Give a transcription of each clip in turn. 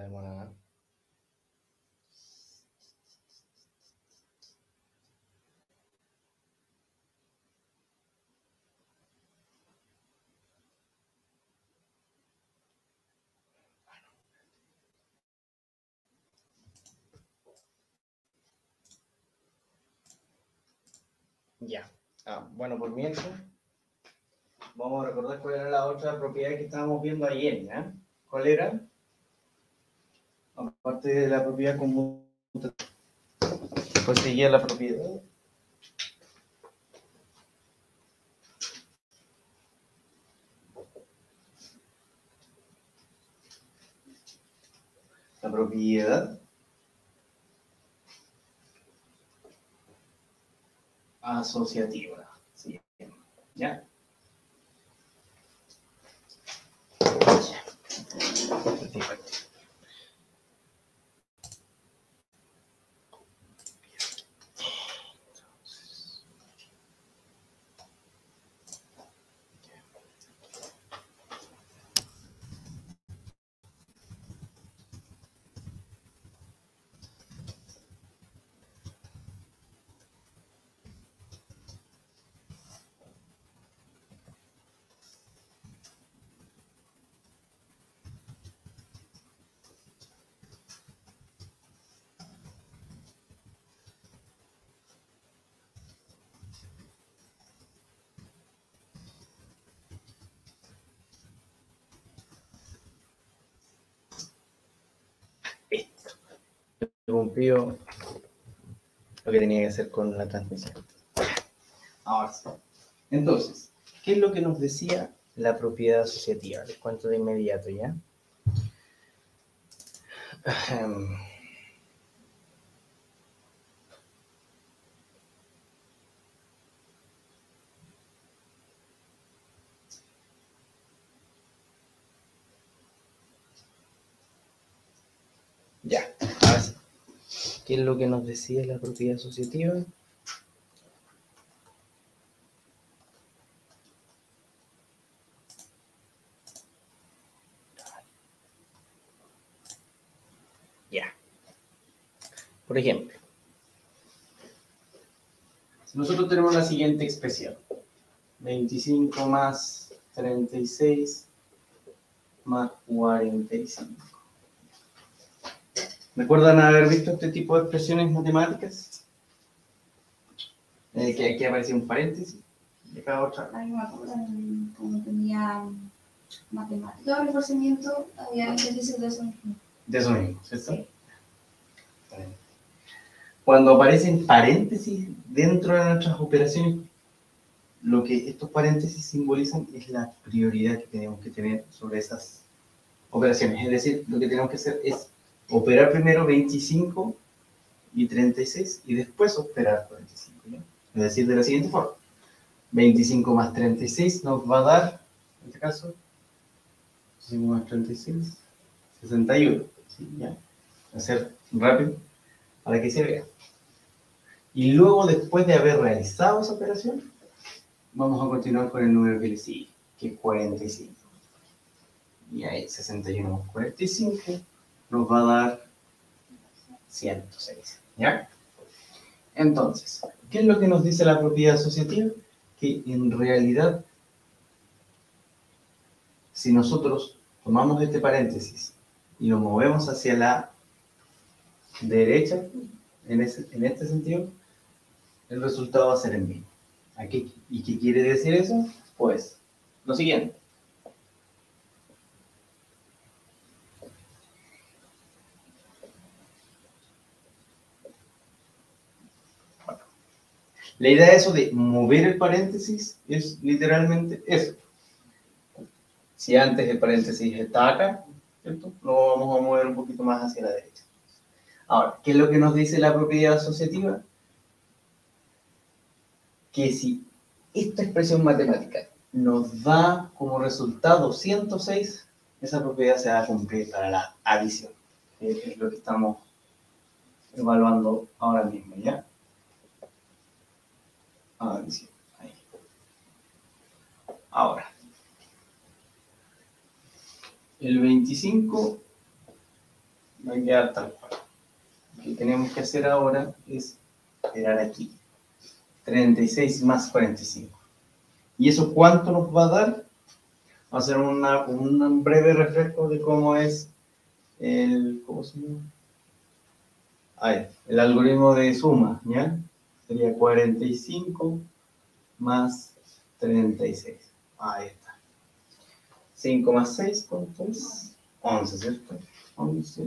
sabemos nada. Ya. Bueno, por mientras, vamos a recordar cuál era la otra propiedad que estábamos viendo ayer, ¿ya? ¿Cuál era? Aparte de la propiedad conmutativa, pues seguía la propiedad. La propiedad asociativa. Sí. ¿Ya? Cumplió lo que tenía que hacer con la transmisión. Ahora sí. Entonces, ¿qué es lo que nos decía la propiedad asociativa? Les cuento de inmediato, ¿ya? Ya, ahora sí. ¿Qué es lo que nos decía la propiedad asociativa? Ya. Por ejemplo, si nosotros tenemos la siguiente expresión. 25 más 36 más 45. ¿Recuerdan haber visto este tipo de expresiones matemáticas? Que aquí aparece un paréntesis de cada otra. A mí me acuerdo como tenía matemática o reforzamiento, había ejercicios de eso mismo. De eso mismo, ¿cierto? Sí. Cuando aparecen paréntesis dentro de nuestras operaciones, lo que estos paréntesis simbolizan es la prioridad que tenemos que tener sobre esas operaciones. Es decir, lo que tenemos que hacer es operar primero 25 y 36 y después operar 45. ¿Ya? Es decir, de la siguiente forma. 25 más 36 nos va a dar, en este caso, 25 más 36, 61. ¿Sí? ¿Ya? Hacer rápido para que se vea. Y luego, después de haber realizado esa operación, vamos a continuar con el número que le sigue, que es 45. Y ahí 61 más 45 nos va a dar 106. ¿Ya? Entonces, ¿qué es lo que nos dice la propiedad asociativa? Que en realidad, si nosotros tomamos este paréntesis y lo movemos hacia la derecha, en este sentido, el resultado va a ser el mismo. ¿Y qué quiere decir eso? Pues, lo siguiente. La idea de eso de mover el paréntesis es literalmente eso. Si antes el paréntesis está acá, ¿cierto? Lo vamos a mover un poquito más hacia la derecha. Ahora, ¿qué es lo que nos dice la propiedad asociativa? Que si esta expresión matemática nos da como resultado 106, esa propiedad se va a cumplir para la adición. Es lo que estamos evaluando ahora mismo, ¿ya? Adición. Ahí. Ahora, el 25 va a quedar tal cual. Lo que tenemos que hacer ahora es esperar aquí. 36 más 45. ¿Y eso cuánto nos va a dar? Va a hacer un breve refresco de cómo es ¿cómo se llama? El algoritmo de suma, ¿ya? Sería 45 más 36. Ahí está. 5 más 6, ¿cuánto es? 11, ¿cierto? 11.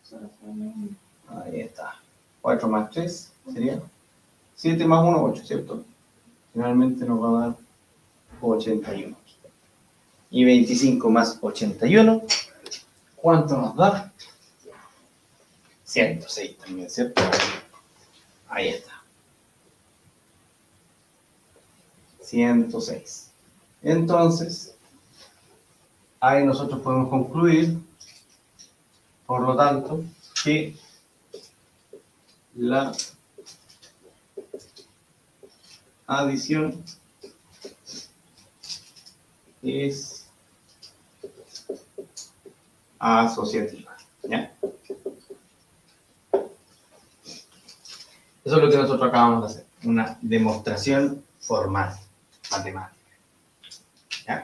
Ahí está. 4 más 3 sería 7 más 1, 8, ¿cierto? Finalmente nos va a dar 81. Y 25 más 81, ¿cuánto nos da? 106 también, ¿cierto? Ahí está. 106. Entonces, ahí nosotros podemos concluir, por lo tanto, que la adición es asociativa, ¿ya? Eso es lo que nosotros acabamos de hacer, una demostración formal, matemática, ¿ya?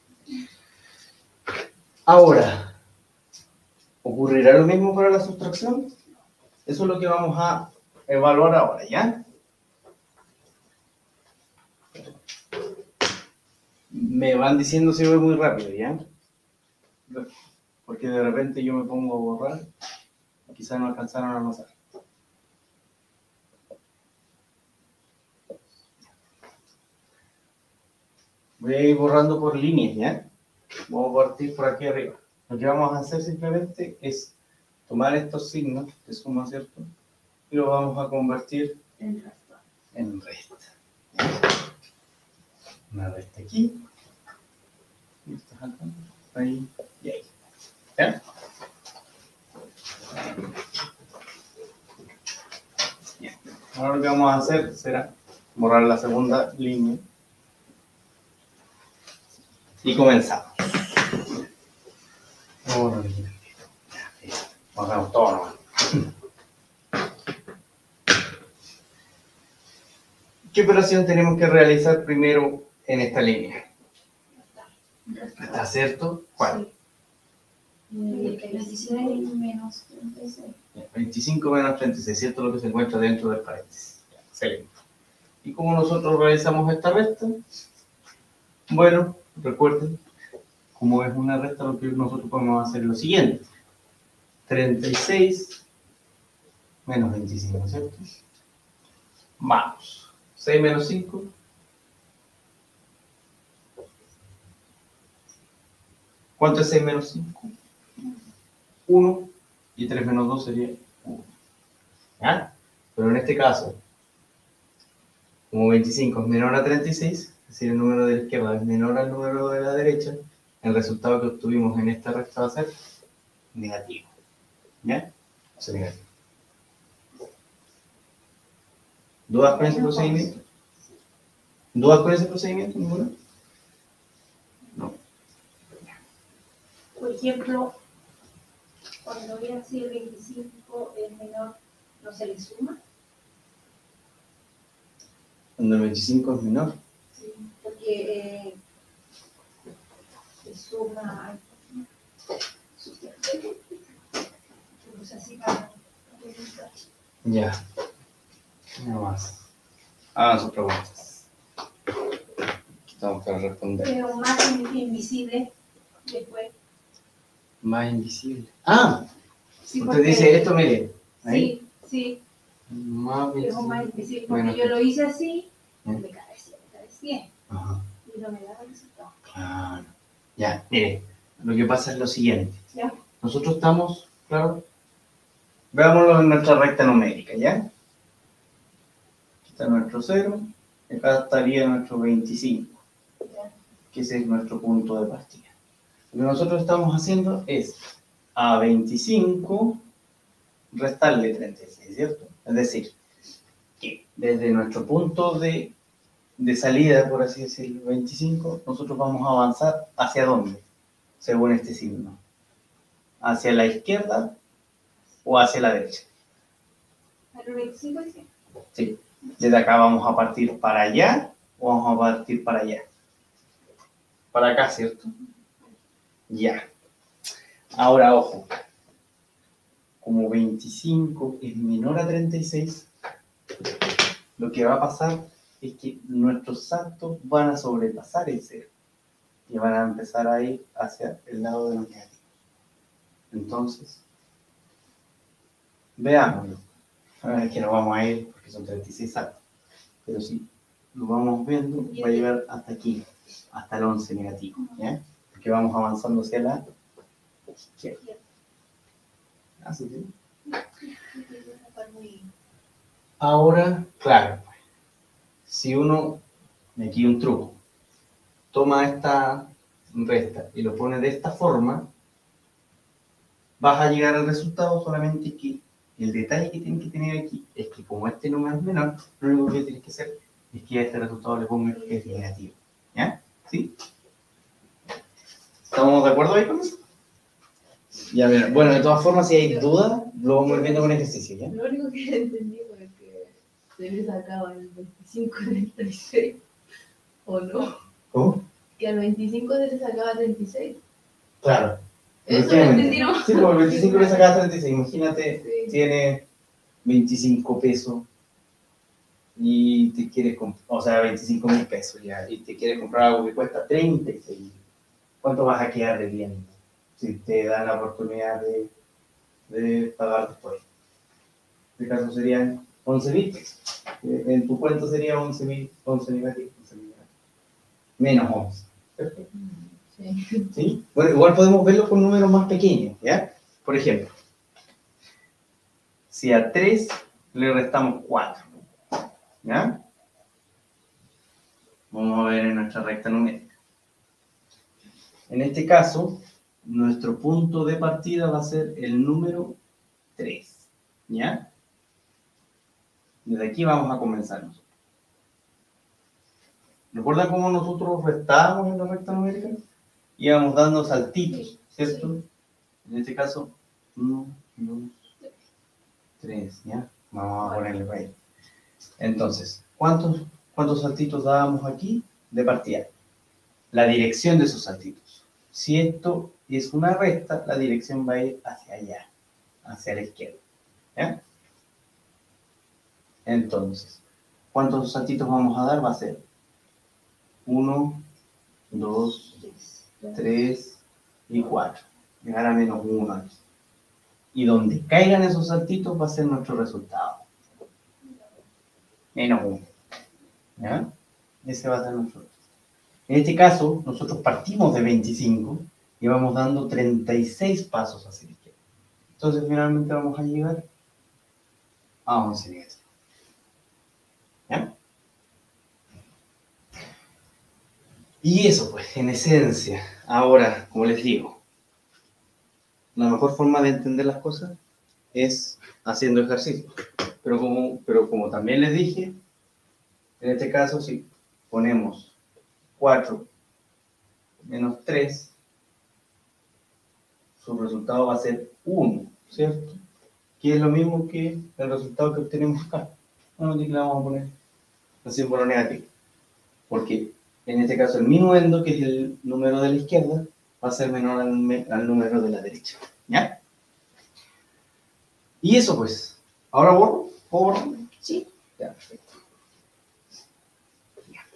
Ahora, ¿ocurrirá lo mismo para la sustracción? Eso es lo que vamos a evaluar ahora, ¿ya? Me van diciendo si voy muy rápido, ¿ya? Porque de repente yo me pongo a borrar y quizás no alcanzaron a notar. Voy a ir borrando por líneas, ¿ya? Vamos a partir por aquí arriba. Lo que vamos a hacer simplemente es tomar estos signos de suma, ¿cierto? Y los vamos a convertir en resta. Una resta aquí. Y estas acá. Ahí y ahí. ¿Ya? Bien. Ahora lo que vamos a hacer será borrar la segunda línea. Y comenzamos. Borramos todo nomás. ¿Qué operación tenemos que realizar primero en esta línea? ¿Está cierto? ¿Cuál? 26 menos 36. 25 menos 36, ¿cierto? Lo que se encuentra dentro del paréntesis. Excelente. ¿Y cómo nosotros realizamos esta resta? Bueno, recuerden, como es una resta, lo que nosotros podemos hacer es lo siguiente. 36 menos 25, ¿cierto? Vamos. 6 menos 5. ¿Cuánto es 6 menos 5? 1. Y 3 menos 2 sería 1. ¿Ya? Pero en este caso, como 25 es menor a 36, es decir, el número de la izquierda es menor al número de la derecha, el resultado que obtuvimos en esta resta va a ser negativo. ¿Ya? Va a ser negativo. ¿Dudas con ese procedimiento? ¿Dudas con ese procedimiento? ¿Ninguna? No. Por ejemplo, cuando voy a decir 25 es menor, ¿no se le suma? Cuando el 25 es menor. Sí, porque se suma. Pues así para Ya. Nada más. Hagan sus preguntas. Estamos para responder. pero más invisible después. Más invisible. ¡Ah! Sí, Usted dice esto, mire. Sí, Ahí. sí, Más es más invisible. invisible. Porque Bueno, yo lo hice así, ¿eh? me cabeceé. Ajá. Y no me daba resultado. Claro. Ya, mire. Lo que pasa es lo siguiente. ¿Ya? Nosotros estamos, claro. Veámoslo en nuestra recta numérica, ¿ya? Aquí está nuestro 0. Acá estaría nuestro 25. ¿Ya? Que ese es nuestro punto de partida. Lo que nosotros estamos haciendo es a 25 restarle 36, ¿cierto? Es decir, que desde nuestro punto de salida, por así decirlo, 25, nosotros vamos a avanzar ¿hacia dónde? Según este signo. Hacia la izquierda o hacia la derecha. ¿A los 25 dice? Sí. Desde acá vamos a partir para allá o vamos a partir para allá. Para acá, ¿cierto? Ya. Ahora, ojo. Como 25 es menor a 36, lo que va a pasar es que nuestros saltos van a sobrepasar el 0 y van a empezar a ir hacia el lado de los negativos. Entonces, veámoslo. Ahora es que no vamos a ir porque son 36 saltos, pero si lo vamos viendo, va a llegar hasta aquí, hasta el 11 negativo, ¿ya? Porque vamos avanzando hacia la izquierda. ¿Así que? Ahora, claro, si uno, aquí un truco, toma esta resta y lo pone de esta forma, vas a llegar al resultado, solamente que el detalle que tienes que tener aquí es que como este número es menor, lo único que tienes que hacer es que a este resultado le pongas que es negativo. ¿Ya? ¿Sí? ¿Estamos de acuerdo ahí con eso? Ya, mira. Bueno, de todas formas, si hay dudas, lo vamos a ir viendo con ejercicio, ¿ya? Lo único que entendí fue que se le sacaba el 25 del 36, ¿o no? ¿Cómo? Que al 25 se le sacaba 36. Claro. Eso lo entendí, ¿no? Sí, como el 25 le sacas 36, imagínate, Sí. tiene 25 pesos y te quieres comprar, o sea, 25.000 pesos ya, y te quieres comprar algo que cuesta 36. ¿Cuánto vas a quedar debiendo? Si te dan la oportunidad de pagar después. En este caso serían 11.000 pesos. En tu cuenta sería 11.000, 11 negativo, 11.000 negativo. Menos 11. Perfecto. Sí. ¿Sí? Bueno, igual podemos verlo con números más pequeños, ¿ya? Por ejemplo, si a 3 le restamos 4, ¿ya? Vamos a ver en nuestra recta numérica. En este caso, nuestro punto de partida va a ser el número 3, ¿ya? Desde aquí vamos a comenzar nosotros. ¿Recuerdan cómo nosotros restábamos en la recta numérica? Íbamos dando saltitos, ¿cierto? En este caso, 1, 2, 3, ¿ya? Vamos a ponerle para ahí. Entonces, ¿cuántos saltitos dábamos aquí de partida? La dirección de esos saltitos. Si esto es una recta, la dirección va a ir hacia allá, hacia la izquierda, ¿ya? Entonces, ¿cuántos saltitos vamos a dar? Va a ser 1, 2, 3 y 4. Llegar a menos 1 aquí. Y donde caigan esos saltitos va a ser nuestro resultado. Menos 1. ¿Ya? Ese va a ser nuestro resultado. En este caso, nosotros partimos de 25 y vamos dando 36 pasos hacia la izquierda. Entonces, finalmente vamos a llegar a 11 negativo. ¿Ya? Y eso, pues, en esencia. Ahora, como les digo, la mejor forma de entender las cosas es haciendo ejercicio. Pero como también les dije, en este caso, si ponemos 4 menos 3, su resultado va a ser 1, ¿cierto? Que es lo mismo que el resultado que obtenemos acá. Solamente que le vamos a poner el símbolo negativo. Porque en este caso el minuendo, que es el número de la izquierda, va a ser menor al número de la derecha. ¿Ya? Y eso pues. ¿Ahora borro? ¿Puedo borrar? Sí. Ya, perfecto. Ya.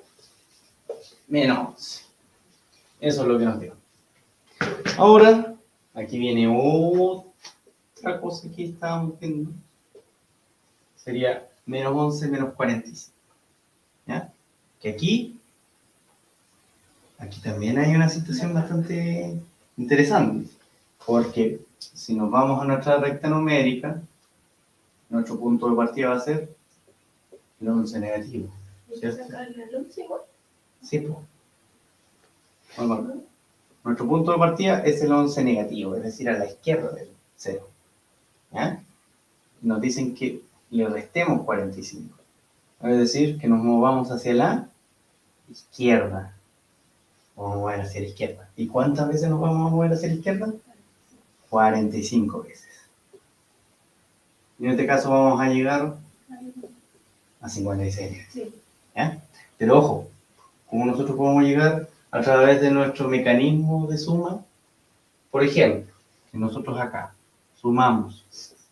Menos 11. Eso es lo que nos dio. Ahora, aquí viene otra cosa que estábamos viendo. Sería menos 11 menos 45. ¿Ya? Que aquí también hay una situación bastante interesante. Porque si nos vamos a nuestra recta numérica, nuestro punto de partida va a ser el 11 negativo. ¿Cierto? ¿Sacarle el 11 igual? Sí, pues. Bueno, nuestro punto de partida es el 11 negativo, es decir, a la izquierda del 0. ¿Ya? Nos dicen que le restemos 45. Es decir, que nos movamos hacia la izquierda. Vamos a mover hacia la izquierda. ¿Y cuántas veces nos vamos a mover hacia la izquierda? 45 veces. Y en este caso vamos a llegar a 56. Sí. ¿Ya? Pero ojo, como nosotros podemos llegar a través de nuestro mecanismo de suma, por ejemplo, si nosotros acá sumamos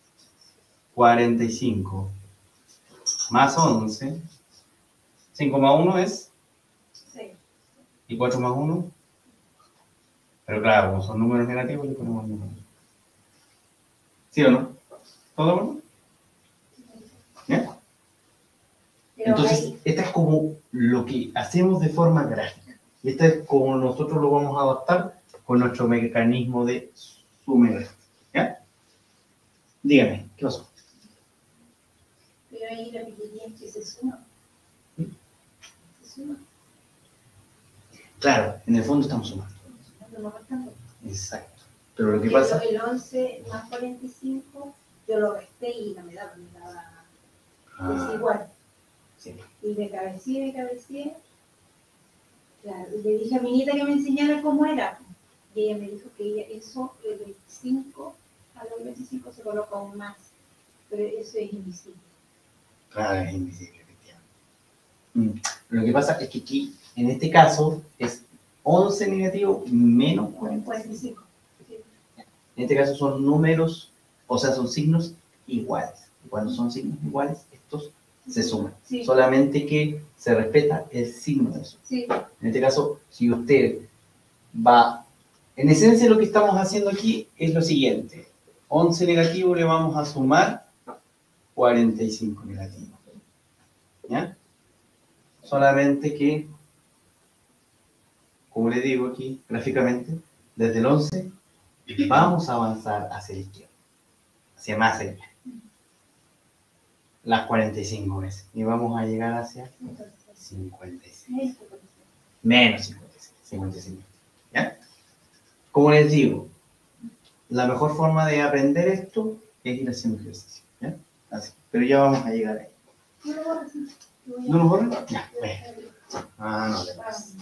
45 más 11, 5 más 1 es, Sí. y 4 más 1, pero claro, como son números negativos, le ponemos números. ¿Sí o no? ¿Todo bueno? ¿Ya? Pero Entonces, ahí, esta es como lo que hacemos de forma gráfica. Y esta es como nosotros lo vamos a adaptar con nuestro mecanismo de suma y resta. ¿Ya? Dígame, ¿qué pasó? pero ahí repetirían que se suma. Se suma. Claro, en el fondo estamos sumando. No restando. Exacto. Pero lo que Porque pasa... el 11 más 45, yo lo resté y no me daba desigual. Sí. Y me cabeceé. Claro, y le dije a mi nieta que me enseñara cómo era. Y ella me dijo que eso, el 25, a los 25 se coloca un más. Pero eso es invisible. Claro, es invisible, efectivamente. Lo que pasa es que aquí, en este caso, es 11 negativo menos 45. 45. En este caso son números, o sea, son signos iguales. Y cuando son signos iguales, estos se suman. Sí. Solamente que se respeta el signo de eso. Sí. En este caso, si usted va... En esencia lo que estamos haciendo aquí es lo siguiente. 11 negativo le vamos a sumar 45 negativo. ¿Ya? Solamente que, como le digo aquí gráficamente, desde el 11 vamos a avanzar hacia la izquierda, hacia más allá. Las 45 veces. Y vamos a llegar hacia 56. Menos 56. 55. ¿Ya? Como les digo, la mejor forma de aprender esto es ir haciendo ejercicio. ¿Ya? Así. Pero ya vamos a llegar ahí. ¿No lo borran? Ya. No te pases.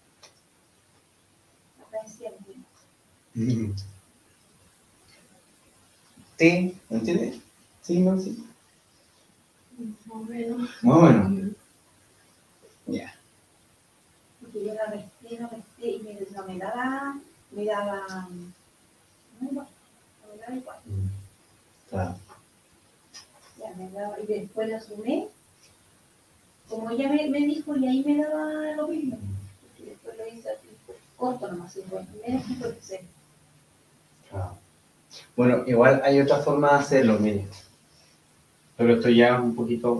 ¿Sí? ¿Me entiendes? ¿Sí? ¿No? ¿Sí? Más o menos. Muy bueno. Ya. Porque yo la resté y no me daba, no, igual, no me daba igual. Claro. Ya me daba, y después la sumé, como ella me dijo, y ahí me daba lo mismo. Y después lo hice así, corto nomás, 50, menos 56. Claro. Bueno, igual hay otra forma de hacerlo, mire. Pero esto ya es un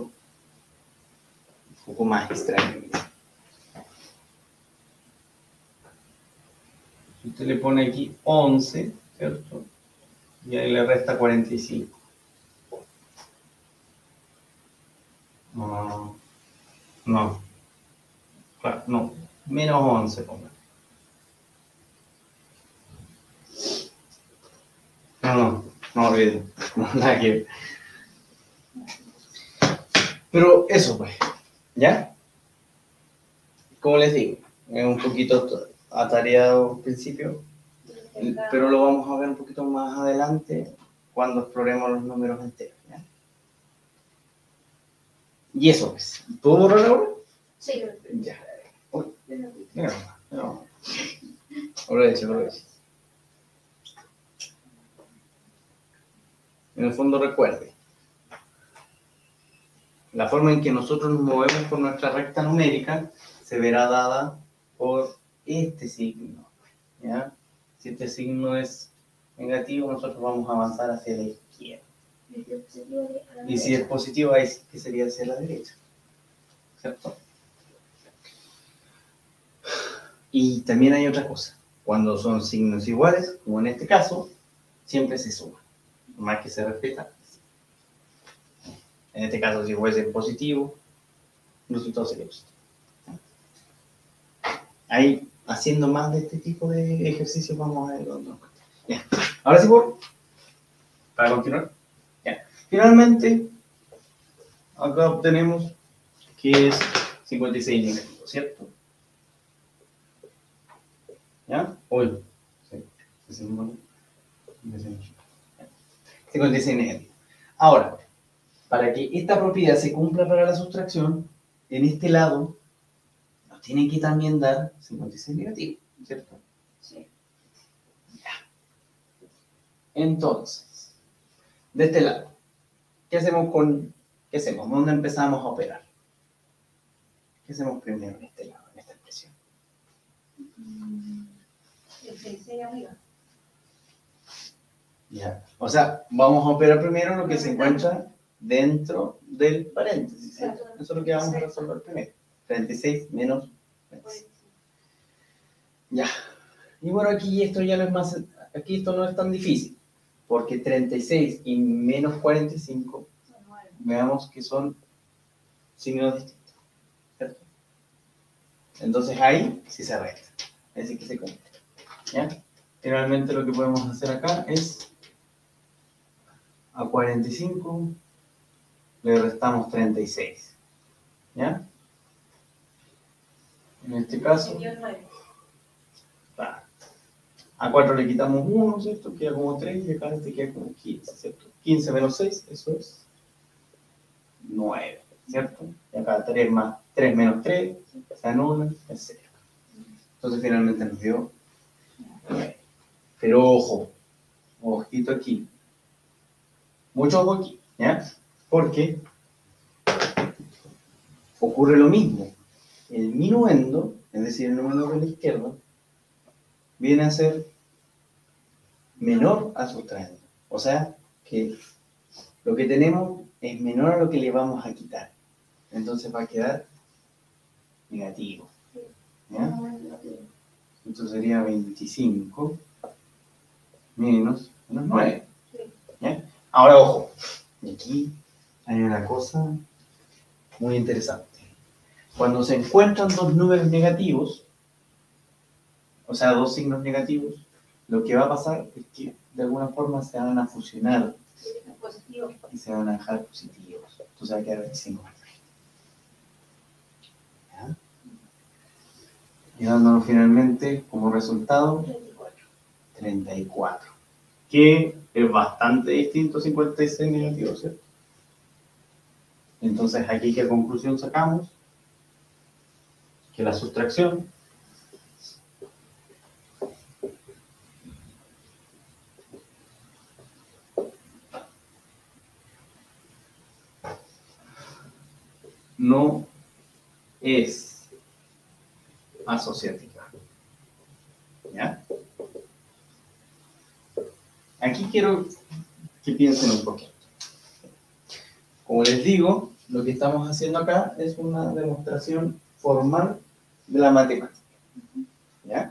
poco más extraño. Mire. Si usted le pone aquí 11, ¿cierto? Y ahí le resta 45. No. Claro, no. Menos 11, ponga. No olviden. No, nada que ver. Pero eso, pues. ¿Ya? Como les digo, es un poquito atareado al principio, pero lo vamos a ver un poquito más adelante cuando exploremos los números enteros. ¿Ya? Y eso, pues. ¿Puedo borrar ahora? Sí, Ya. Uy, mira, aproveche. En el fondo recuerde, la forma en que nosotros nos movemos por nuestra recta numérica se verá dada por este signo. ¿Ya? Si este signo es negativo, nosotros vamos a avanzar hacia la izquierda. Y si es positivo, ahí sí que sería hacia la derecha. ¿Cierto? Y también hay otra cosa. Cuando son signos iguales, como en este caso, siempre se suma. Más que se respeta. En este caso, si fuese positivo, el resultado sería positivo. Ahí, haciendo más de este tipo de ejercicios, vamos a ver dónde nos cuesta. Ya. Ahora sí, para continuar. Ya. Finalmente, acá obtenemos que es 56 negativo, ¿cierto? ¿Ya? Uy. Sí. 56 negativo. Ahora, para que esta propiedad se cumpla para la sustracción, en este lado nos tiene que también dar 56 negativo, ¿cierto? Sí. Entonces, de este lado, ¿qué hacemos qué hacemos? ¿Dónde empezamos a operar? ¿Qué hacemos primero en este lado, en esta expresión? El 6 arriba. Ya. O sea, vamos a operar primero lo que se encuentra dentro del paréntesis, ¿cierto? Eso es lo que vamos a resolver primero. 36 menos 26. Ya. Y bueno, aquí esto ya no es más, aquí esto no es tan difícil, porque 36 y menos 45, veamos que son signos distintos, ¿cierto? Entonces ahí sí se resta, así que se cumple, ¿ya? Finalmente lo que podemos hacer acá es a 45 le restamos 36, ¿ya? En este caso, a 4 le quitamos 1, ¿cierto? Queda como 3 y acá este queda como 15, ¿cierto? 15 menos 6, eso es 9, ¿cierto? Y acá 3 menos 3, se anula, es 0. Entonces finalmente nos dio 9. Pero ojo, ojito aquí. Mucho ojo aquí, ¿ya? Porque ocurre lo mismo. El minuendo, es decir, el número de la izquierda, viene a ser menor a sustraendo. O sea, que lo que tenemos es menor a lo que le vamos a quitar. Entonces va a quedar negativo. ¿Ya? Entonces sería 25 menos 9. ¿Ya? Ahora, ojo. Y aquí hay una cosa muy interesante. Cuando se encuentran dos números negativos, o sea, dos signos negativos, lo que va a pasar es que de alguna forma se van a fusionar y se van a dejar positivos. Entonces va a quedar 25. ¿Ya? Y dándonos finalmente como resultado 34. Que es bastante distinto a 56 negativos, ¿cierto? Entonces aquí, ¿qué conclusión sacamos? Que la sustracción no es asociativa. ¿Ya? Aquí quiero que piensen un poquito. Como les digo, lo que estamos haciendo acá es una demostración formal de la matemática. ¿Ya?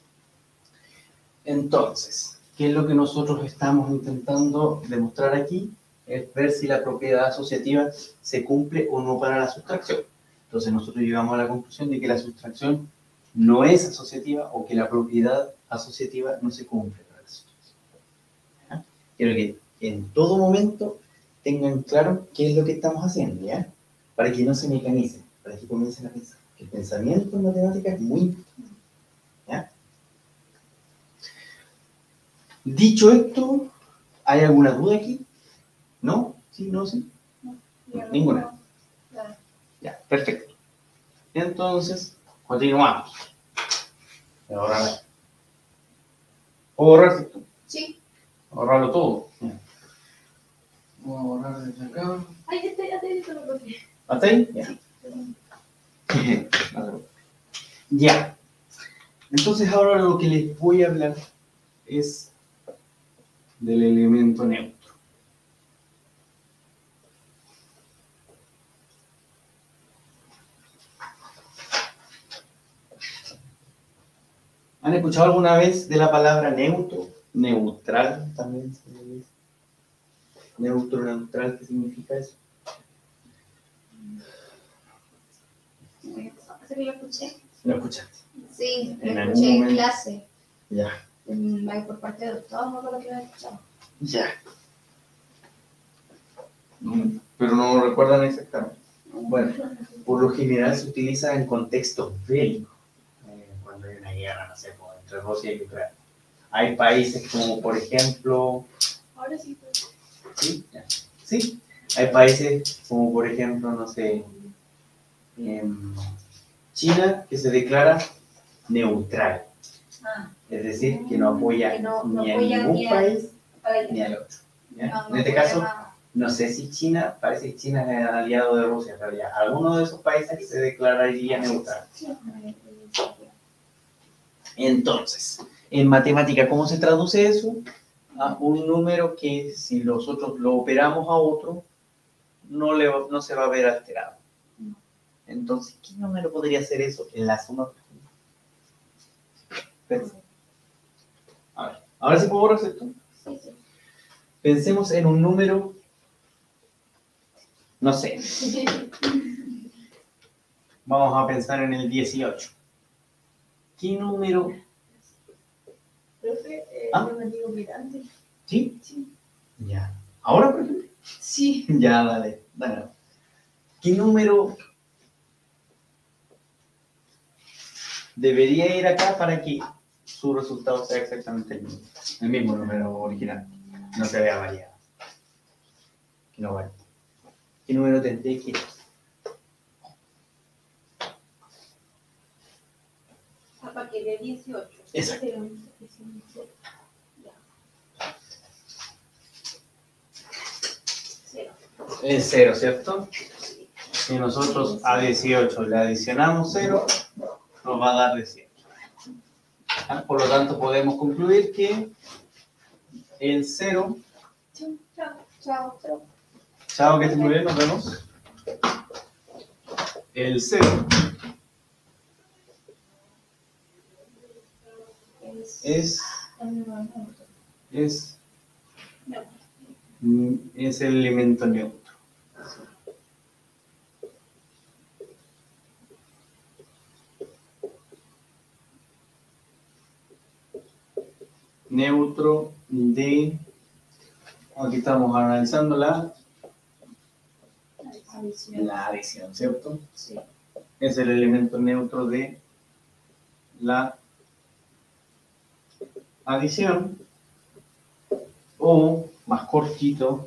Entonces, ¿qué es lo que nosotros estamos intentando demostrar aquí? Es ver si la propiedad asociativa se cumple o no para la sustracción. Entonces nosotros llegamos a la conclusión de que la sustracción no es asociativa o que la propiedad asociativa no se cumple para la sustracción. ¿Ya? Quiero que en todo momento tengan claro qué es lo que estamos haciendo, ¿ya? Para que no se mecanicen, para que comiencen a pensar. El pensamiento en matemática es muy importante, ¿ya? Dicho esto, ¿hay alguna duda aquí? ¿No? ¿Sí? ¿No? ¿Sí? No, ninguna. Ya, perfecto. Entonces, continuamos. Ahora, ¿puedo borrar esto? Sí. Borrarlo todo. Ya. Voy a borrar desde acá. Ay, ya te he lo que. ¿Hasta ahí? Ya. Ya. Entonces ahora lo que les voy a hablar es del elemento neutro. ¿Han escuchado alguna vez de la palabra neutro? Neutral también se le dice. Neutro, neutral, ¿qué significa eso? ¿Hace que lo escuché? ¿Lo escuchaste? Sí, En lo algún escuché en momento. clase. Ya. Por parte de todos, no lo que lo he escuchado. Ya. Pero no recuerdan exactamente. Bueno, por lo general se utiliza en contextos bélicos. Cuando hay una guerra, no sé, entre Rusia y Ucrania. Hay países como, por ejemplo... Ahora sí, pues. ¿Sí? Ya. ¿Sí? Hay países como por ejemplo, no sé, China, que se declara neutral. Es decir, que no apoya Que no ni a apoya ningún ni a- país para ni al otro. ¿ya? No, En este apoya caso, nada. no sé si China, parece que China es el aliado de Rusia, pero ya, alguno de esos países se declararía neutral. Entonces, en matemática, ¿cómo se traduce eso? A un número que si nosotros lo operamos a otro, no se va a ver alterado. Entonces, ¿qué número podría ser eso en la suma? A ver, ahora sí puedo borrar esto. Sí, sí. Pensemos en un número, no sé, vamos a pensar en el 18. ¿Qué número? Profe, ¿Ah? yo me digo mirante. ¿Sí? Sí. Ya. ¿Ahora, por ejemplo? Sí. Ya, dale. ¿Qué número debería ir acá para que su resultado sea exactamente el mismo? El mismo número original. No se vea variado. Que no varía. ¿Qué número tendría que ir? Para que dé 18. Exacto. Cero. Es 0, ¿cierto? Si nosotros a 18 le adicionamos 0, nos va a dar 18. Por lo tanto, podemos concluir que el 0... Chao. Chao, chao. Chao, que estén muy bien, nos vemos. El 0 es el elemento neutro. Neutro de... Aquí estamos analizando la adición, ¿cierto? Sí. Es el elemento neutro de la adición, o más cortito,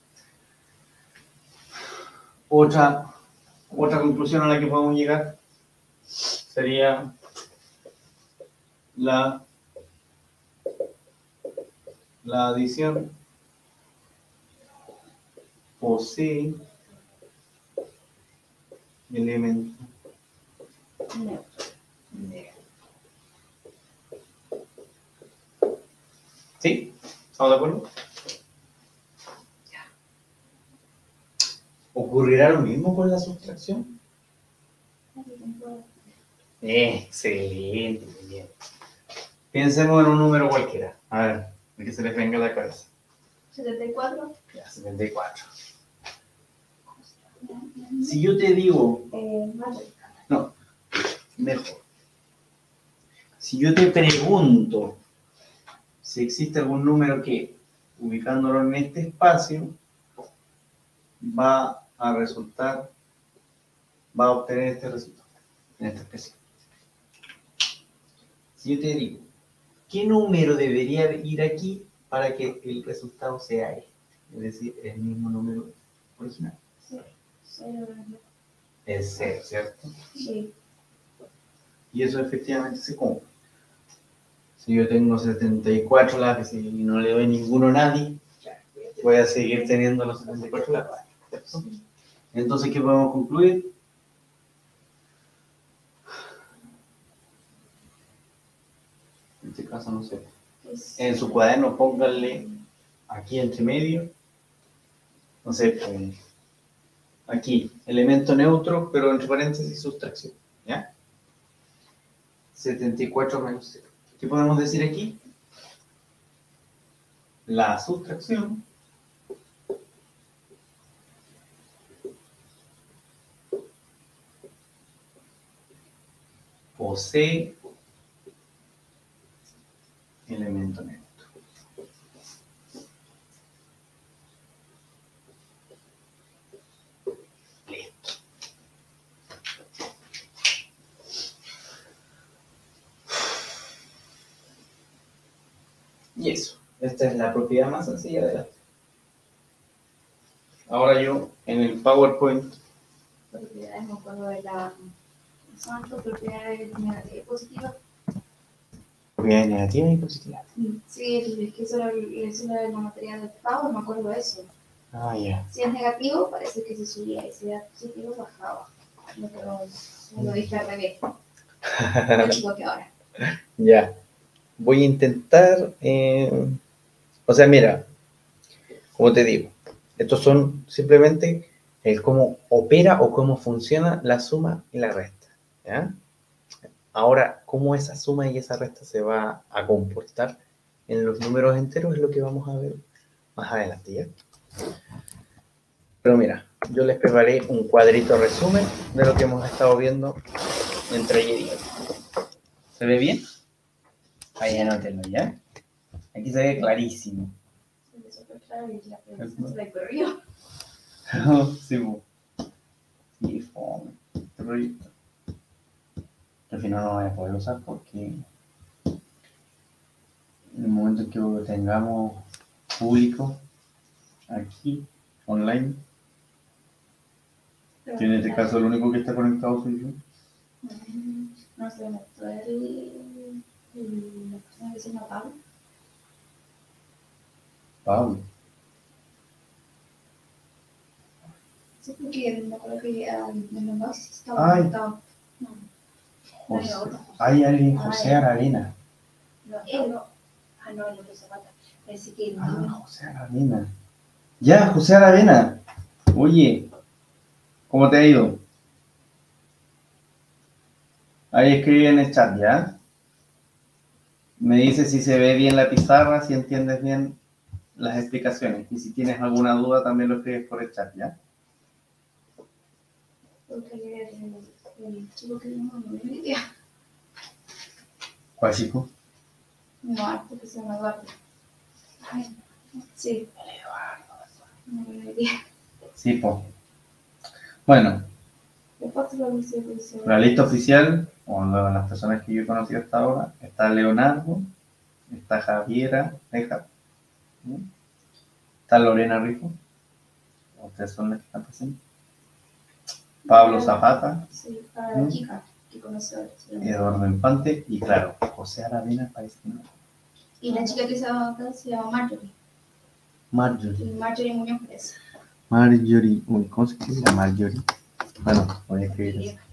otra conclusión a la que podemos llegar sería la adición posee elemento neutro. ¿Sí? ¿Estamos de acuerdo? ¿Ocurrirá lo mismo con la sustracción? Excelente, muy bien. Pensemos en un número cualquiera. A ver, el que se les venga a la cabeza. 74. Ya, 74. Si yo te digo, no, mejor. Si yo te pregunto si existe algún número que, ubicándolo en este espacio, va a obtener este resultado, en esta expresión. Si yo te digo, ¿qué número debería ir aquí para que el resultado sea este? Es decir, el mismo número original. Es 0, ¿cierto? Sí. Y eso efectivamente se cumple. Si yo tengo 74 lápices y no le doy ninguno a nadie, voy a seguir teniendo los 74 lápices, ¿cierto? Entonces, ¿qué podemos concluir? En este caso, no sé. En su cuaderno, pónganle aquí entre medio, no sé, aquí, elemento neutro, pero entre paréntesis, sustracción, ¿ya? 74 menos 0. ¿Qué podemos decir aquí? La sustracción posee elemento neutro. Listo. Y eso. Esta es la propiedad más sencilla de la. ahora yo en el PowerPoint. Propiedades, me acuerdo de la... Son propiedades negativas y positivas. Propiedades negativas y positivas. Sí, es que eso era la materia del Power, me acuerdo de eso. Ah, ya. Si es negativo, parece que se subía, y si era positivo, bajaba. Me lo dije al revés. Más chico que ahora. Ya. Voy a intentar. O sea, mira, como te digo, estos son simplemente el cómo opera o cómo funciona la suma y la resta. ¿Ya? Ahora, cómo esa suma y esa resta se va a comportar en los números enteros es lo que vamos a ver más adelante, ¿ya? Pero mira, yo les preparé un cuadrito resumen de lo que hemos estado viendo entre ayer y hoy. ¿Se ve bien? Ahí anótenlo, ¿ya? Aquí se ve clarísimo. Se ve súper claro y la pregunta se la corrió. Sí, po. Sí, fome. Este proyecto. Que al final no voy a poder usar porque en el momento en que lo tengamos público aquí, online, que en este caso el único que está conectado soy yo. No sé, me gustó la persona que se llama Pablo. Pablo. Sí, porque me acuerdo que en el box estaba Ay. conectado. No, no hay José. otro. Hay alguien, José Aravena. No, él no. Ah, no, el otro Zapata. Parece que el Ah, niño. José Aravena. Ya, José Aravena. Oye, ¿cómo te ha ido? Ahí escribe en el chat, ¿ya? Me dice si se ve bien la pizarra, si entiendes bien las explicaciones. Y si tienes alguna duda, también lo escribes por el chat, ¿ya? Porque el chico que vimos no viene hoy día. ¿Cuál chico? No, porque se llama Eduardo. Ay, sí. No viene hoy día. Sí, po. Bueno, Después te lo dice. la lista oficial, o las personas que yo he conocido hasta ahora, está Leonardo, está Javiera, ¿no? Está Lorena Rifo, ustedes son las que están presentes. Pablo Zapata, Sí, para la chica que conoció. Eduardo Infante y claro, José Aravena parece que no. Y la chica que se llama Marjorie. Marjorie. Y Marjorie Muñoz Pérez. Marjorie. Uy, ¿cómo se escribe la Marjorie? Bueno, voy a escribir así.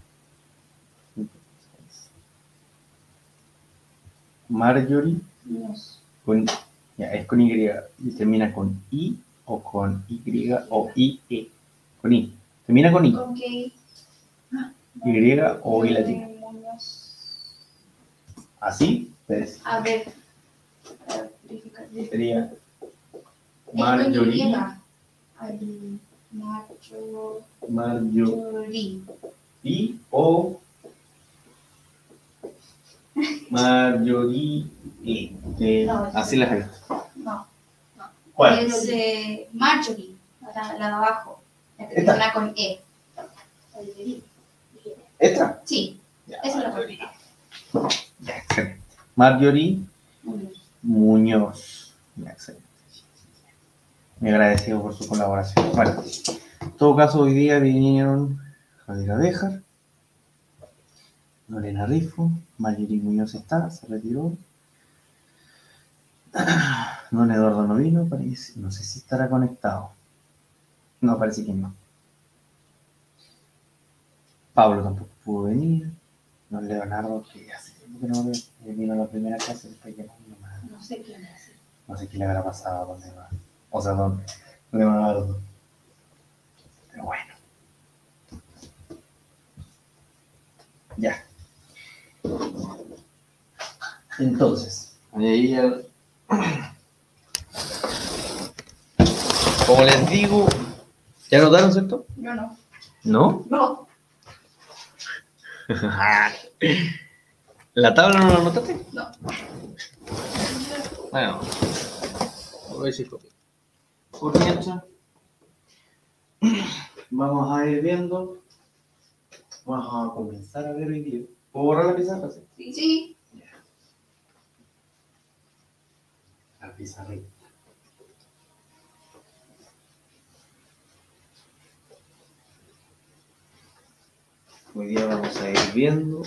Marjorie Muñoz. con, ya, es con Y y termina con I o con Y o IE. Con I. Termina con I. ¿Con qué? Y o I latina. Muñoz. Así, pues A ver, verificar. sería Marjorie. Marjorie. Marjorie. I o Marjorie. Que No, así la gente. No. ¿Cuál? Es Marjorie, la de abajo. La que ¿Esta? termina con E. ¿Esta? Sí, Ya, esa es la correcta. ya, excelente. Marjorie Muñoz. Ya, excelente. Muy agradecido por su colaboración. Bueno, en todo caso, hoy día vinieron Javier Abejar, Lorena Rifo, Marjorie Muñoz está, se retiró. Don Eduardo no vino, parece, no sé si estará conectado. No, parece que no. Pablo tampoco pudo venir. Don Leonardo, que hace tiempo que no vino a la primera clase, después ya no vino más. No sé quién es. No sé qué le habrá pasado a Don Leonardo. O sea, Don Leonardo. Pero bueno. Ya. Entonces, ahí ya... Como les digo, ¿ya notaron, cierto? Yo no. ¿No? No. ¿La tabla no la notaste? No. Bueno, voy a decir copia. Por mientras, vamos a ir viendo. Vamos a comenzar a ver hoy día. ¿Puedo borrar la pizarra? Sí. Sí. La pizarrita. hoy día vamos a ir viendo,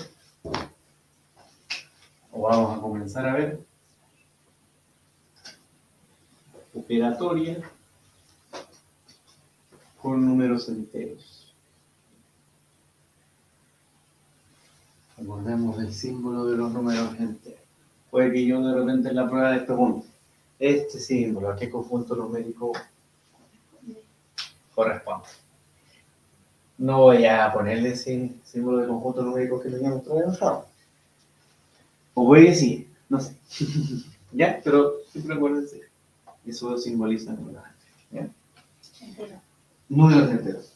o vamos a comenzar a ver, operatoria con números enteros. Recordemos el símbolo de los números enteros. Puede que yo de repente en la prueba les pregunte, este símbolo, ¿a qué conjunto numérico corresponde? No voy a ponerle ese símbolo de conjunto numérico que teníamos trabajado. O voy a decir, no sé. ¿Ya? Pero siempre acuérdense, eso simboliza números enteros. ¿Ya? Entero. Números enteros.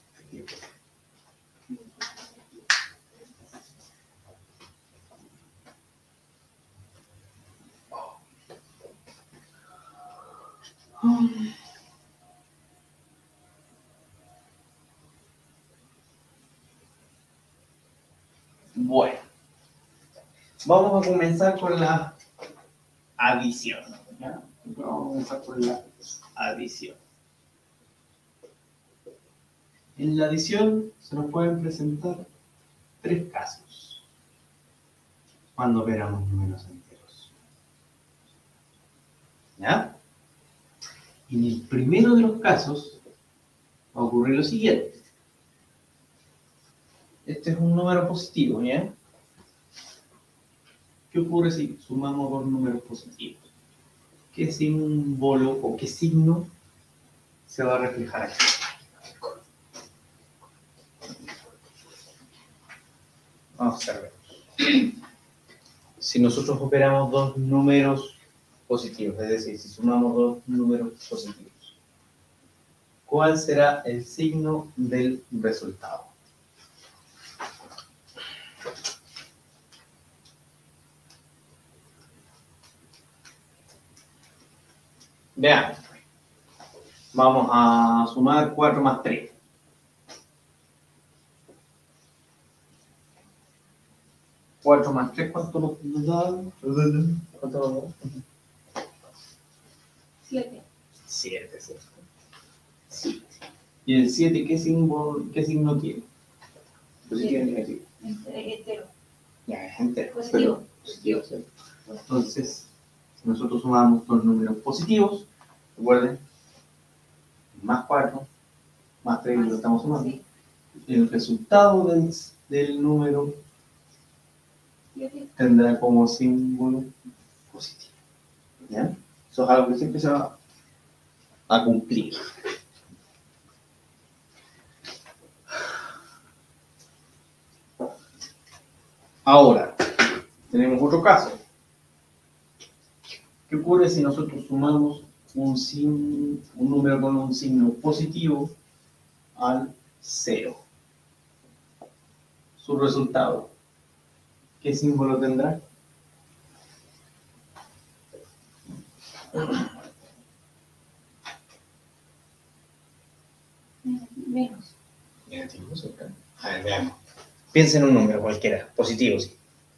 Bueno, vamos a comenzar con la adición. ¿Ya? Vamos a comenzar con la adición. En la adición se nos pueden presentar tres casos cuando operamos números enteros. ¿Ya? En el primero de los casos va a ocurrir lo siguiente. Este es un número positivo, ¿ya? ¿Qué ocurre si sumamos dos números positivos? ¿Qué símbolo o qué signo se va a reflejar aquí? Vamos a ver. Si nosotros operamos dos números positivos, es decir, si sumamos dos números positivos, ¿cuál será el signo del resultado? Vean, vamos a sumar 4 más 3. 4 más 3, ¿cuánto nos da? ¿Cuánto nos da? 7. 7, ¿cierto? 7. ¿Y el 7 qué signo tiene? Positivo y negativo. Entero. Ya, es entero. Positivo. Pero positivo, ¿cierto? Entonces, si nosotros sumamos dos números positivos, recuerden, más 4, más 3, lo estamos sumando. Sí. El resultado del número 7. tendrá como símbolo positivo. ¿Ya? Eso es algo que siempre se va a cumplir. Ahora, tenemos otro caso. ¿Qué ocurre si nosotros sumamos un número con un signo positivo al 0? Su resultado, ¿qué símbolo tendrá? Menos. Negativo, ¿cierto? A ver, veamos. Piensa en un número cualquiera, positivo, sí.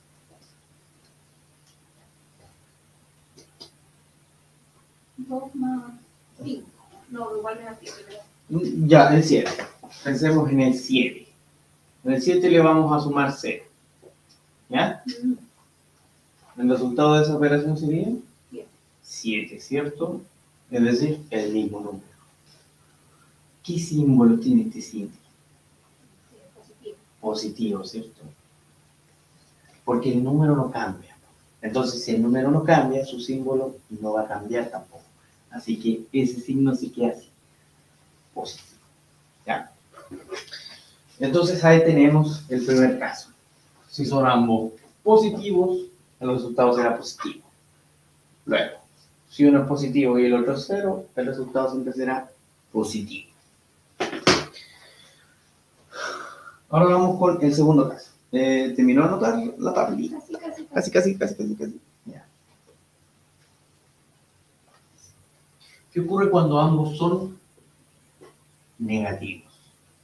2 más 5. No, igual negativo. Ya, el 7. Pensemos en el 7. En el 7 le vamos a sumar 0. ¿Ya? El resultado de esa operación sería 7, ¿cierto? Es decir, el mismo número. ¿Qué símbolo tiene este 7? Positivo. Positivo, ¿cierto? Porque el número no cambia. Entonces, si el número no cambia, su símbolo no va a cambiar tampoco. Así que ese signo sí que hace positivo. ¿Ya? Entonces, ahí tenemos el primer caso. Si son ambos positivos, el resultado será positivo. Luego, si uno es positivo y el otro es 0, el resultado siempre será positivo. Ahora vamos con el segundo caso. ¿Terminó de anotar la tablita? Casi. Ya. ¿Qué ocurre cuando ambos son negativos?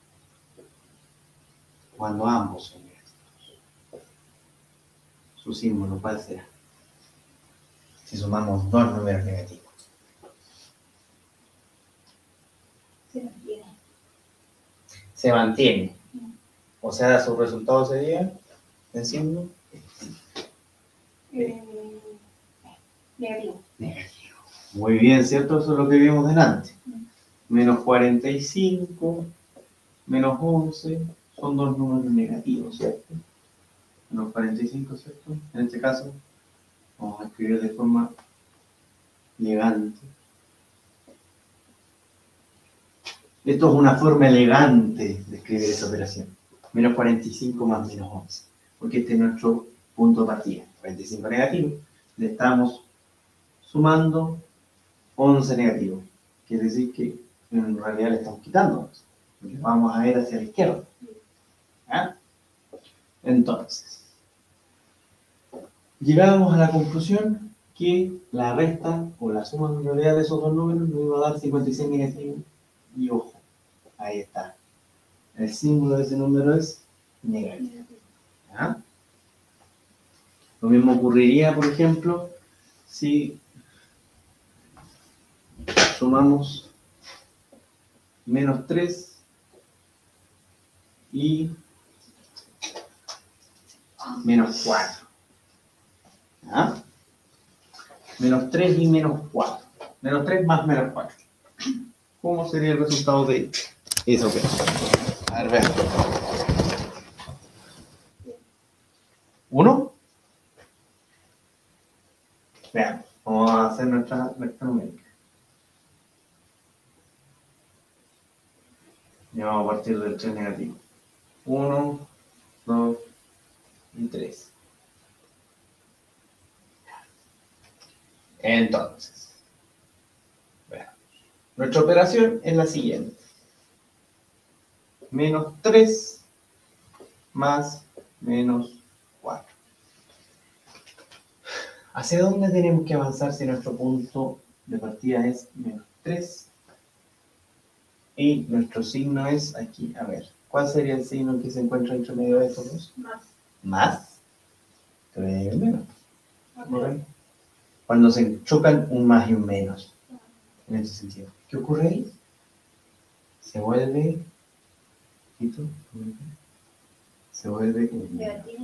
Cuando ambos son negativos. Su símbolo, ¿cuál será? Si sumamos dos números negativos. Se mantiene. Se mantiene. O sea, su resultado sería, en signo Negativo. negativo. Muy bien, ¿cierto? Eso es lo que vimos delante. Menos 45, menos 11, son dos números negativos, ¿cierto? Menos 45, ¿cierto? En este caso, vamos a escribir de forma elegante. Esto es una forma elegante de escribir esa operación. Menos 45 más menos 11. Porque este es nuestro punto de partida. 45 negativo. Le estamos sumando 11 negativo. Quiere decir que en realidad le estamos quitando 11. Porque vamos a ir hacia la izquierda. ¿Ah? Entonces, llegamos a la conclusión que la resta o la suma en realidad de esos dos números nos iba a dar 56 negativo. Y ojo, ahí está. El símbolo de ese número es negativo. ¿Ah? Lo mismo ocurriría, por ejemplo, si sumamos menos 3 y menos 4. ¿Ah? Menos 3 y menos 4. Menos 3 más menos 4. ¿Cómo sería el resultado de esa operación? A ver, vean. 1. Veamos. Vamos a hacer nuestra numérica. Y vamos a partir del 3 negativo. 1, 2 y 3. Entonces, veamos. Nuestra operación es la siguiente. Menos 3 más menos 4. ¿Hacia dónde tenemos que avanzar si nuestro punto de partida es menos 3? Y nuestro signo es aquí. A ver, ¿cuál sería el signo que se encuentra entre medio de estos dos? Más. Más. 3 menos. ¿Correcto? Cuando se chocan un más y un menos. En este sentido. ¿Qué ocurre ahí? Se vuelve... Se vuelve un menos. Negativo.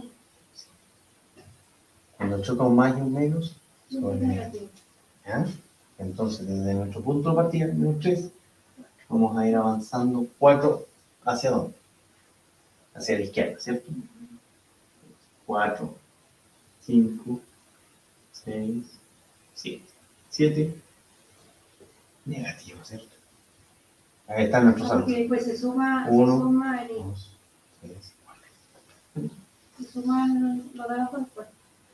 Cuando choca un más y un menos, se vuelve menos. Negativo. ¿Ya? Entonces, desde nuestro punto de partida, menos 3, vamos a ir avanzando 4. ¿Hacia dónde? Hacia la izquierda, ¿cierto? 4, 5, 6, 7. 7, negativo, ¿cierto? Ahí están nuestros Porque saldos. después se suma, 1, 2, 3, 4. se suman los de abajo después.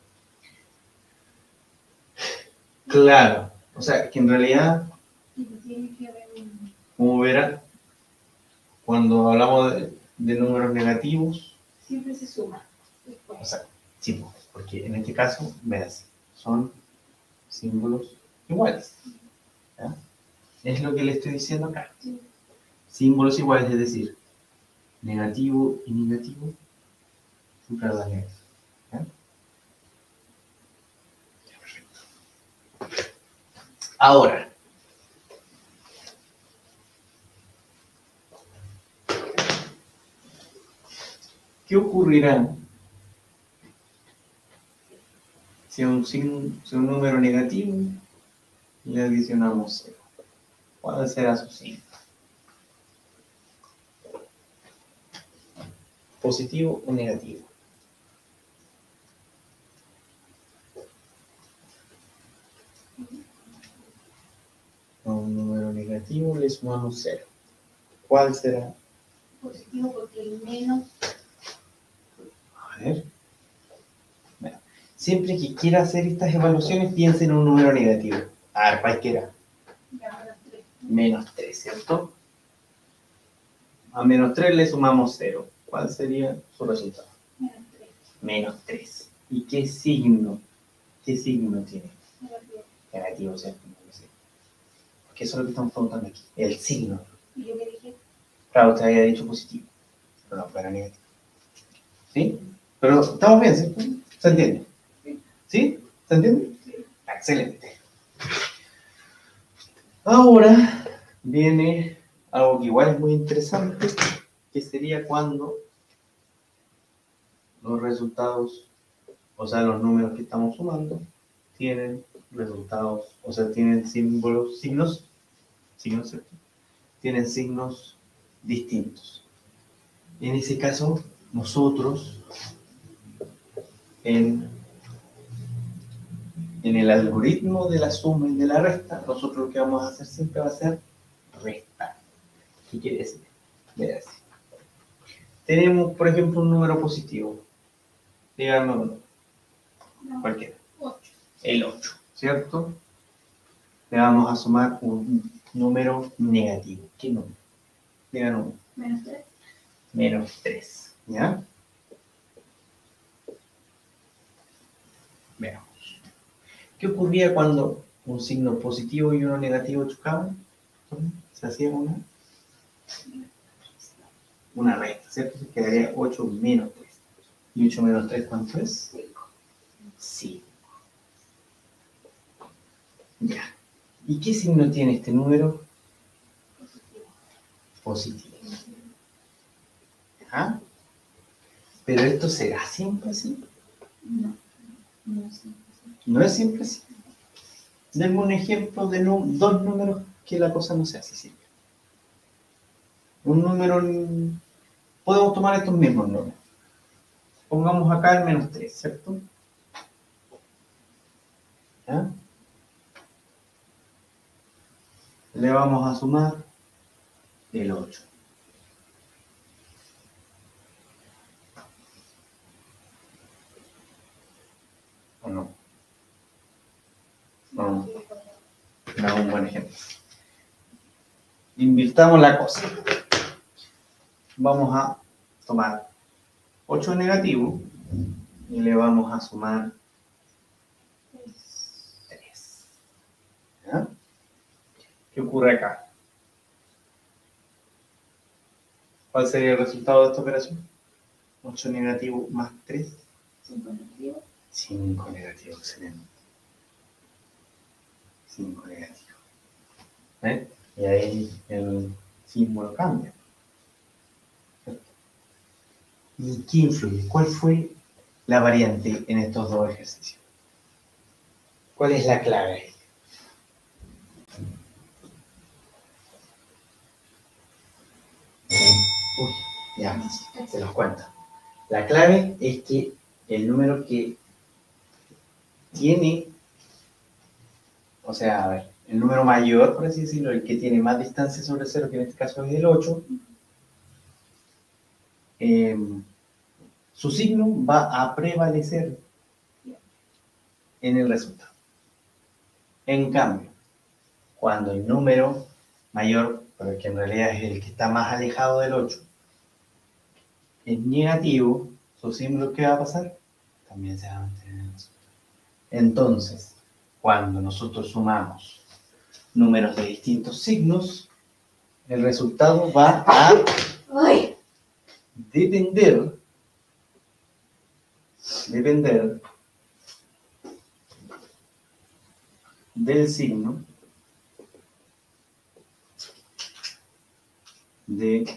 Claro, o sea, que en realidad, Y pues tiene que haber un... como verán, cuando hablamos de números negativos, Siempre se suma después. o sea, sí, pues, porque en este caso, veas, son símbolos iguales. ¿Ya? Es lo que le estoy diciendo acá. Sí. Símbolos iguales, es decir, negativo y negativo, siempre dan negativo. ¿Ya? Ya, perfecto. Ahora, ¿qué ocurrirá si un número negativo le adicionamos 0? ¿Cuál será su signo? ¿Positivo o negativo? A un número negativo le sumamos 0. ¿Cuál será? Positivo porque el menos... A ver. Bueno, siempre que quiera hacer estas evaluaciones, piense en un número negativo. A ver, cualquiera. Ya, los 3. Menos 3, ¿cierto? A menos 3 le sumamos 0. ¿Cuál sería su resultado? Menos 3. Menos 3. ¿Y qué signo? ¿Qué signo tiene? Negativo. Negativo, ¿cierto? Porque eso es lo que estamos preguntando aquí. El signo. Y yo que dije, Claro, usted había dicho positivo, pero no fuera negativo. ¿Sí? Pero estamos bien, ¿cierto? ¿Se entiende? ¿Sí? ¿Se entiende? Excelente. Ahora viene algo que igual es muy interesante, que sería cuando los resultados, o sea, los números que estamos sumando, tienen resultados, o sea, tienen símbolos, signos, ¿cierto? Tienen signos distintos. En ese caso, nosotros, en el algoritmo de la suma y de la resta, nosotros lo que vamos a hacer siempre va a ser restar. ¿Qué quiere decir? Mira, así. Tenemos, por ejemplo, un número positivo. Díganme uno. Cualquiera. 8. El 8, ¿cierto? Le vamos a sumar un número negativo. ¿Qué número? Digan uno. Menos 3. Menos 3. ¿Ya? Veamos. ¿Qué ocurría cuando un signo positivo y uno negativo chocaban? Se hacía una resta, ¿cierto? Se quedaría 8 menos 3. ¿Y 8 menos 3 cuánto es? 5. 5. Ya. ¿Y qué signo tiene este número? Positivo. ¿Ah? ¿Pero esto será siempre así? No. No sé. No es siempre así. Denme un ejemplo de dos números que la cosa no sea así siempre. Un número... Podemos tomar estos mismos números. Pongamos acá el menos 3, ¿cierto? ¿Ya? Le vamos a sumar el 8. ¿O no? No, no es un buen ejemplo. Invirtamos la cosa. Vamos a tomar 8 negativo y le vamos a sumar 3. ¿Ya? ¿Qué ocurre acá? ¿Cuál sería el resultado de esta operación? 8 negativo más 3. 5 negativo. 5 negativo, excelente. 5 negativo. ¿Ven? Y ahí el símbolo cambia. ¿Y qué influye? ¿Cuál fue la variante en estos dos ejercicios? ¿Cuál es la clave? Uy, ya, se los cuento. La clave es que el número que tiene, o sea, a ver, el número mayor, por así decirlo, el que tiene más distancia sobre cero, que en este caso es el 8, su signo va a prevalecer en el resultado. En cambio, cuando el número mayor, pero que en realidad es el que está más alejado del 8, es negativo, su símbolo, ¿qué va a pasar? También se va a mantener en el resultado. Entonces, cuando nosotros sumamos números de distintos signos, el resultado va a ¡Ay! depender del signo de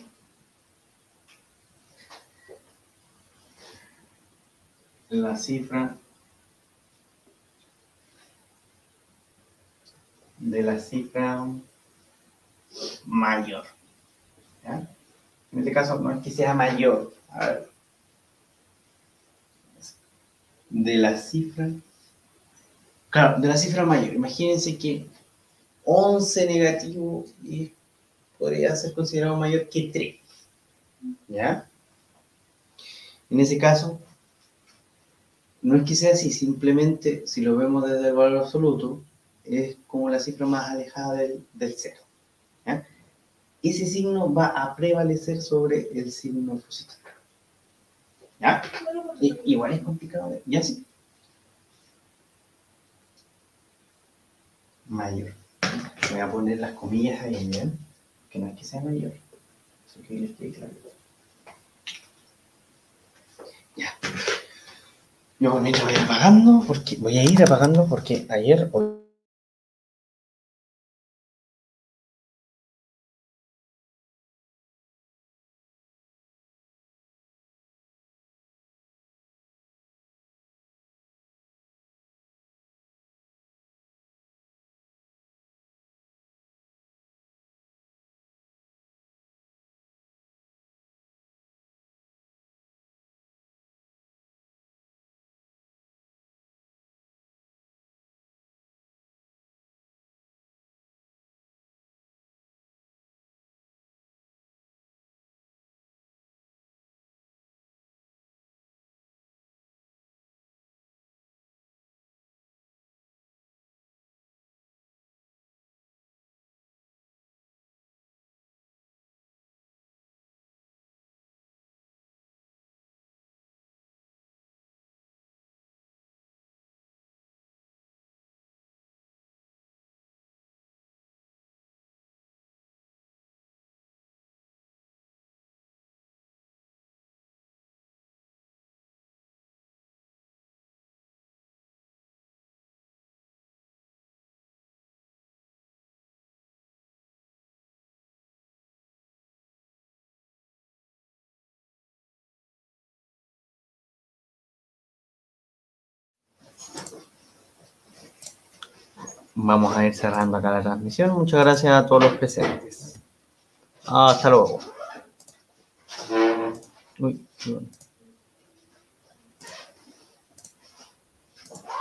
la cifra mayor. ¿Ya? En este caso no es que sea mayor, a ver, de la cifra, claro, de la cifra mayor. Imagínense que 11 negativo podría ser considerado mayor que 3. ¿Ya? En ese caso, no es que sea así, simplemente si lo vemos desde el valor absoluto, es como la cifra más alejada del cero. ¿Ya? Ese signo va a prevalecer sobre el signo positivo. ¿Ya? Igual es complicado. ¿Ya sí? Mayor. Voy a poner las comillas ahí, ¿bien? Que no es que sea mayor. Eso que les quede claro. Ya. Yo voy a ir apagando porque ayer... vamos a ir cerrando acá la transmisión. Muchas gracias a todos los presentes. Hasta luego. Uy, perdón.